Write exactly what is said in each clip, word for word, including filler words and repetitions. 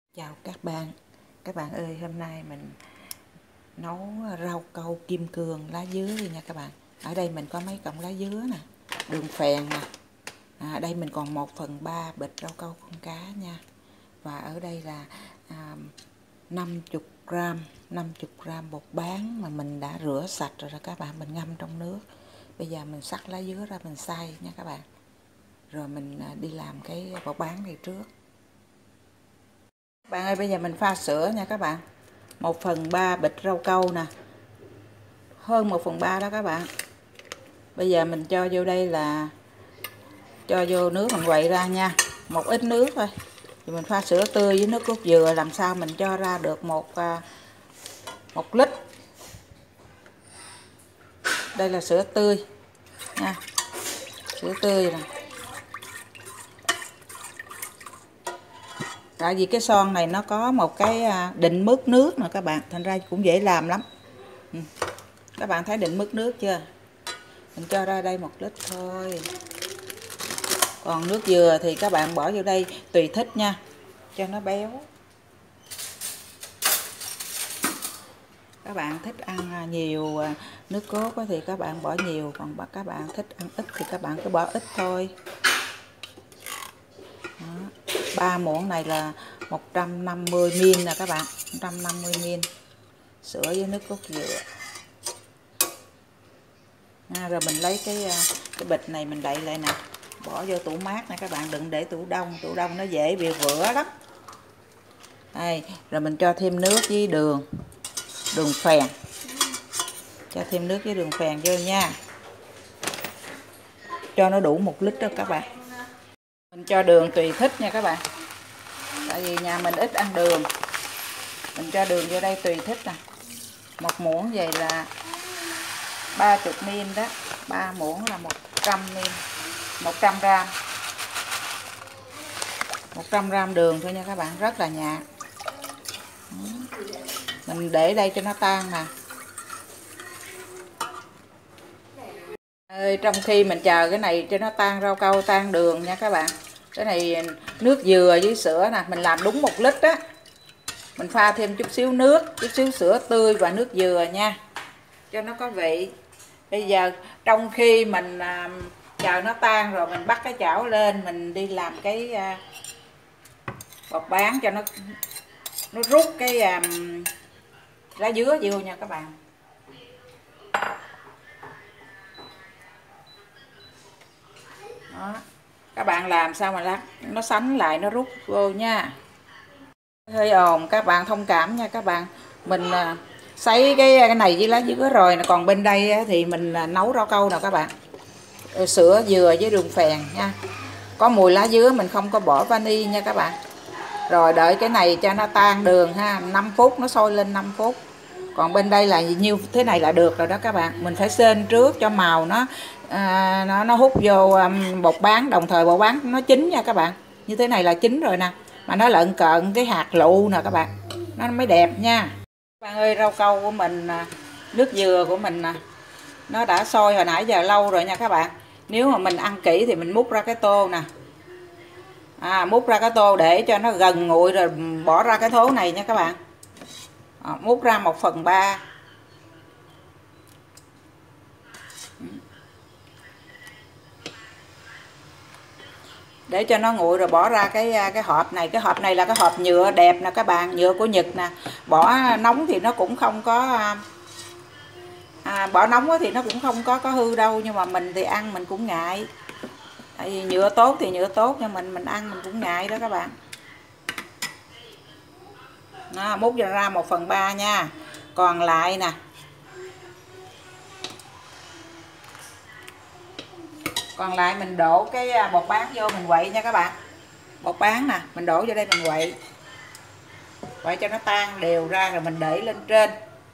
Chào các bạn. Các bạn ơi, hôm nay mình nấu rau câu kim cương lá dứa đi nha các bạn. Ở đây mình có mấy cọng lá dứa nè, đường phèn nè. À, đây mình còn một phần ba bịch rau câu con cá nha. Và ở đây là à, năm mươi gram, năm mươi gram bột bán mà mình đã rửa sạch rồi đó các bạn, mình ngâm trong nước. Bây giờ mình xắt lá dứa ra mình xay nha các bạn. Rồi mình đi làm cái bột bán này trước. Bạn ơi, bây giờ mình pha sữa nha các bạn. một phần ba bịch rau câu nè, hơn một phần ba đó các bạn. Bây giờ mình cho vô đây là cho vô nước mình quậy ra nha, một ít nước thôi. Thì mình pha sữa tươi với nước cốt dừa làm sao mình cho ra được một một lít. Đây là sữa tươi nha, sữa tươi nè. Tại vì cái son này nó có một cái định mức nước nè các bạn, thành ra cũng dễ làm lắm. Các bạn thấy định mức nước chưa? Mình cho ra đây một lít thôi. Còn nước dừa thì các bạn bỏ vô đây tùy thích nha, cho nó béo. Các bạn thích ăn nhiều nước cốt thì các bạn bỏ nhiều, còn các bạn thích ăn ít thì các bạn cứ bỏ ít thôi. ba muỗng này là một trăm năm mươi mi li lít nè các bạn, một trăm năm mươi mi li lít sữa với nước cốt dừa. À, rồi mình lấy cái cái bịch này mình đậy lại nè, bỏ vô tủ mát nè các bạn, đừng để tủ đông, tủ đông nó dễ bị vữa lắm. Đây, rồi mình cho thêm nước với đường, đường phèn, cho thêm nước với đường phèn vô nha, cho nó đủ một lít đó các bạn. Mình cho đường tùy thích nha các bạn, tại vì nhà mình ít ăn đường, mình cho đường vô đây tùy thích nè. Một muỗng vậy là ba mươi mi li lít đó, ba muỗng là một trăm mi li lít, một trăm gram, một trăm gram đường thôi nha các bạn, rất là nhạt. Mình để đây cho nó tan nè. Ơi, trong khi mình chờ cái này cho nó tan rau câu, tan đường nha các bạn. Cái này nước dừa với sữa nè, mình làm đúng một lít á. Mình pha thêm chút xíu nước, chút xíu sữa tươi và nước dừa nha, cho nó có vị. Bây giờ trong khi mình à, chờ nó tan rồi mình bắt cái chảo lên, mình đi làm cái à, bột bán cho nó nó rút cái à, lá dứa vô nha các bạn. Đó. Các bạn làm sao mà lát nó sánh lại, nó rút vô nha. Hơi ồn, các bạn thông cảm nha các bạn. Mình à, sấy cái cái này với lá dứa rồi, còn bên đây thì mình à, nấu rau câu nè các bạn. Sữa dừa với đường phèn nha. Có mùi lá dứa, mình không có bỏ vani nha các bạn. Rồi đợi cái này cho nó tan đường ha, năm phút, nó sôi lên năm phút. Còn bên đây là nhiêu thế này là được rồi đó các bạn. Mình phải sên trước cho màu nó à, nó nó hút vô um, bột bán, đồng thời bột bán nó chín nha các bạn. Như thế này là chín rồi nè. Mà nó lợn cợn cái hạt lựu nè các bạn, nó mới đẹp nha. Các bạn ơi, rau câu của mình, nước dừa của mình nè, nó đã sôi hồi nãy giờ lâu rồi nha các bạn. Nếu mà mình ăn kỹ thì mình múc ra cái tô nè, à, múc ra cái tô để cho nó gần nguội rồi bỏ ra cái thố này nha các bạn. À, múc ra một phần ba. Để cho nó nguội rồi bỏ ra cái cái hộp này. Cái hộp này là cái hộp nhựa đẹp nè các bạn, nhựa của Nhật nè. Bỏ nóng thì nó cũng không có à, bỏ nóng thì nó cũng không có có hư đâu, nhưng mà mình thì ăn mình cũng ngại. Tại vì nhựa tốt thì nhựa tốt, nhưng mình mình ăn mình cũng ngại đó các bạn. Đó, múc ra một phần ba nha. Còn lại nè, còn lại mình đổ cái bột bán vô mình quậy nha các bạn. Bột bán nè, mình đổ vô đây mình quậy, quậy cho nó tan đều ra rồi mình để lên trên.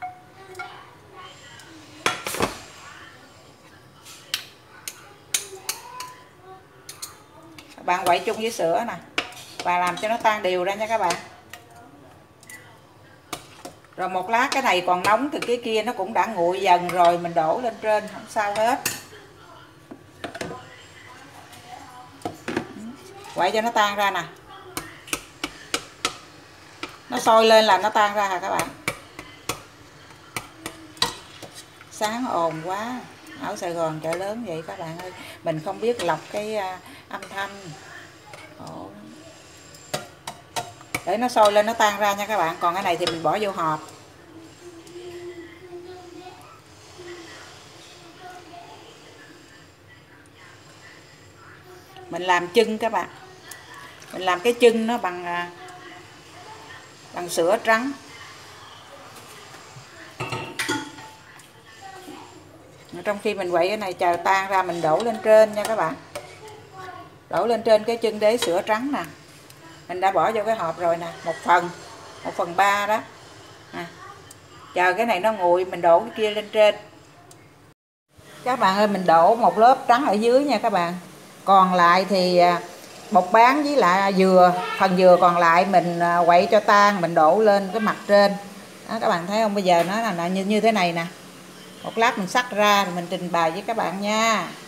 Các bạn quậy chung với sữa nè và làm cho nó tan đều ra nha các bạn. Rồi một lát cái này còn nóng thì cái kia nó cũng đã nguội dần rồi, mình đổ lên trên không sao hết. Quậy cho nó tan ra nè. Nó sôi lên là nó tan ra hả các bạn. Sáng ồn quá, ở Sài Gòn chợ lớn vậy các bạn ơi, mình không biết lọc cái uh, âm thanh. Ồ. Để nó sôi lên nó tan ra nha các bạn. Còn cái này thì mình bỏ vô hộp. Mình làm chân các bạn. Mình làm cái chân nó bằng uh, bằng sữa trắng. Trong khi mình quậy cái này chờ tan ra mình đổ lên trên nha các bạn. Đổ lên trên cái chân đế sữa trắng nè. Mình đã bỏ vô cái hộp rồi nè, một phần, một phần ba đó. À, chờ cái này nó nguội mình đổ cái kia lên trên. Các bạn ơi, mình đổ một lớp trắng ở dưới nha các bạn. Còn lại thì bột bán với lại dừa, phần dừa còn lại mình quậy cho tan, mình đổ lên cái mặt trên. Đó, các bạn thấy không? Bây giờ nó là như như thế này nè. Một lát mình xắt ra rồi mình trình bày với các bạn nha.